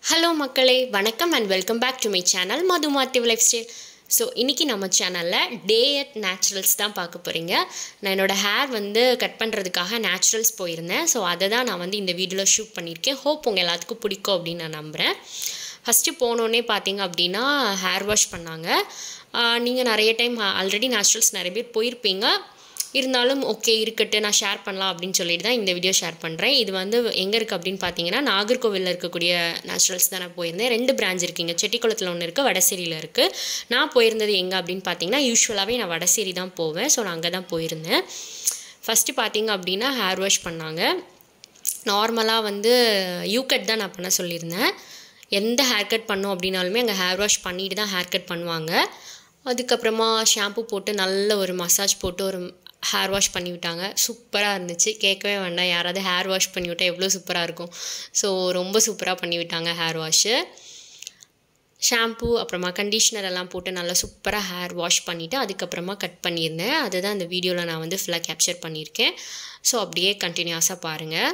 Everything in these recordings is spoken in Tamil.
Hello மக்களே வணக்கம் and welcome back to my channel மதுமாத்திவ் லைஃப் ஸ்டைல். ஸோ இன்றைக்கி நம்ம சேனலில் டே அட் நேச்சுரல்ஸ் தான் பார்க்க போகிறீங்க. நான் என்னோடய ஹேர் வந்து கட் பண்ணுறதுக்காக நேச்சுரல்ஸ் போயிருந்தேன். ஸோ அதை தான் நான் வந்து இந்த வீடியோவில் ஷூட் பண்ணியிருக்கேன். ஹோப் உங்கள் எல்லாத்துக்கும் பிடிக்கும் அப்படின்னு நான் நம்புகிறேன். ஃபஸ்ட்டு போனோடனே பார்த்தீங்க அப்படின்னா ஹேர் வாஷ் பண்ணாங்க. நீங்கள் நிறைய டைம் ஆல்ரெடி நேச்சுரல்ஸ் நிறைய பேர் போயிருப்பீங்க. இருந்தாலும் ஓகே இருக்கட்டும், நான் ஷேர் பண்ணலாம் அப்படின்னு சொல்லிட்டு தான் இந்த வீடியோ ஷேர் பண்ணுறேன். இது வந்து எங்கே இருக்குது அப்படின்னு பார்த்தீங்கன்னா நாகர்கோவிலில் இருக்கக்கூடிய நேச்சுரல்ஸ் தான் நான் போயிருந்தேன். 2 பிரான்ச் இருக்குங்க. செட்டிக்குளத்தில் ஒன்று இருக்குது, வடசேரியில் இருக்குது. நான் போயிருந்தது எங்கே அப்படின்னு பார்த்தீங்கன்னா யூஸ்வலாகவே நான் வடசேரி தான் போவேன். ஸோ நான் அங்கே தான் போயிருந்தேன். ஃபஸ்ட்டு பார்த்தீங்க அப்படின்னா ஹேர் வாஷ் பண்ணாங்க. நார்மலாக வந்து யூ கட் தான் நான் பண்ண சொல்லியிருந்தேன். எந்த ஹேர் கட் பண்ணோம் அப்படின்னாலுமே அங்கே ஹேர் வாஷ் பண்ணிட்டு தான் ஹேர் கட் பண்ணுவாங்க. அதுக்கப்புறமா ஷாம்பு போட்டு நல்ல ஒரு மசாஜ் போட்டு ஒரு ஹேர் வாஷ் பண்ணி விட்டாங்க. சூப்பராக இருந்துச்சு. கேட்கவே வேண்டாம், யாராவது ஹேர் வாஷ் பண்ணி விட்டால் எவ்வளோ சூப்பராக இருக்கும். ஸோ ரொம்ப சூப்பராக பண்ணி விட்டாங்க ஹேர் வாஷு. ஷாம்பு அப்புறமா கண்டிஷ்னர் எல்லாம் போட்டு நல்லா சூப்பராக ஹேர் வாஷ் பண்ணிவிட்டு அதுக்கப்புறமா கட் பண்ணியிருந்தேன். அதுதான் இந்த வீடியோவில் நான் வந்து ஃபுல்லாக கேப்சர் பண்ணியிருக்கேன். ஸோ அப்படியே கண்டினியூஸாக பாருங்கள்.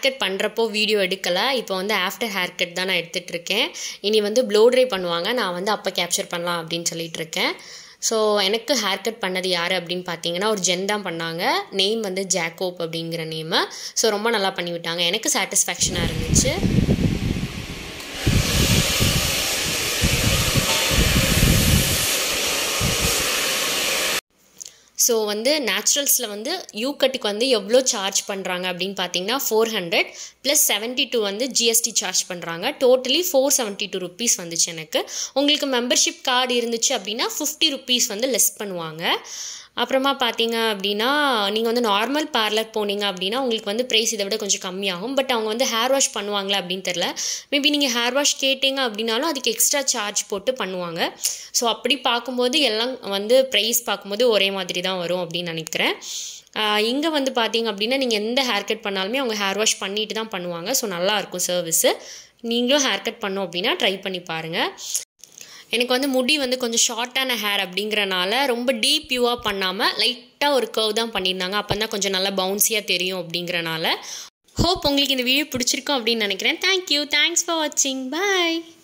கட் பண்ணுறப்போ வீடியோ எடுக்கலை. இப்போ வந்து ஆஃப்டர் ஹேர் கட் தான் நான் எடுத்துகிட்ருக்கேன். இனி வந்து ப்ளோ ட்ரை பண்ணுவாங்க, நான் வந்து அப்போ கேப்சர் பண்ணலாம் அப்படின்னு சொல்லிகிட்ருக்கேன். ஸோ எனக்கு ஹேர் கட் பண்ணது யார் அப்படின்னு பார்த்தீங்கன்னா ஒரு ஜென் தான் பண்ணாங்க. நேம் வந்து ஜாக்கோப் அப்படிங்கிற நேமு. ஸோ ரொம்ப நல்லா பண்ணிவிட்டாங்க, எனக்கு சாட்டிஸ்ஃபேக்ஷனாக இருந்துச்சு. ஸோ வந்து நேச்சுரல்ஸில் வந்து யூ கட்டுக்கு வந்து எவ்வளோ சார்ஜ் பண்ணுறாங்க அப்படின்னு பார்த்தீங்கன்னா 400 ப்ளஸ் 72 வந்து ஜிஎஸ்டி சார்ஜ் பண்ணுறாங்க. டோட்டலி 472 ருப்பீஸ் வந்துச்சு எனக்கு. உங்களுக்கு மெம்பர்ஷிப் கார்டு இருந்துச்சு அப்படின்னா 50 ருப்பீஸ் வந்து லெஸ் பண்ணுவாங்க. அப்புறமா பார்த்தீங்க அப்படின்னா நீங்கள் வந்து நார்மல் பார்லர் போனீங்க அப்படின்னா உங்களுக்கு வந்து ப்ரைஸ் இதை விட கொஞ்சம் கம்மியாகும். பட் அவங்க வந்து ஹேர் வாஷ் பண்ணுவாங்களா அப்படின்னு தெரில. மேபி நீங்கள் ஹேர் வாஷ் கேட்டிங்க அப்படின்னாலும் அதுக்கு எக்ஸ்ட்ரா சார்ஜ் போட்டு பண்ணுவாங்க. ஸோ அப்படி பார்க்கும்போது எல்லாம் வந்து ப்ரைஸ் பார்க்கும்போது ஒரே மாதிரி தான் வரும் அப்படின்னு நினைக்கிறேன். இங்கே வந்து பார்த்தீங்க அப்படின்னா நீங்கள் எந்த ஹேர் கட் பண்ணாலுமே அவங்க ஹேர் வாஷ் பண்ணிட்டு தான் பண்ணுவாங்க. ஸோ நல்லாயிருக்கும் சர்வீஸு. நீங்களும் ஹேர் கட் பண்ணோம் அப்படின்னா ட்ரை பண்ணி பாருங்கள். எனக்கு வந்து முடி வந்து கொஞ்சம் ஷார்ட்டான ஹேர் அப்படிங்கிறனால ரொம்ப டீப் வியூவாக பண்ணாமல் லைட்டாக ஒரு கர்வ் தான் பண்ணியிருந்தாங்க. அப்போ தான் கொஞ்சம் நல்லா பவுன்ஸியாக தெரியும் அப்படிங்கிறனால. ஹோப் உங்களுக்கு இந்த வீடியோ பிடிச்சிருக்கும் அப்படின்னு நினைக்கிறேன். தேங்க்யூ, தேங்க்ஸ் ஃபார் வாட்சிங், பாய்.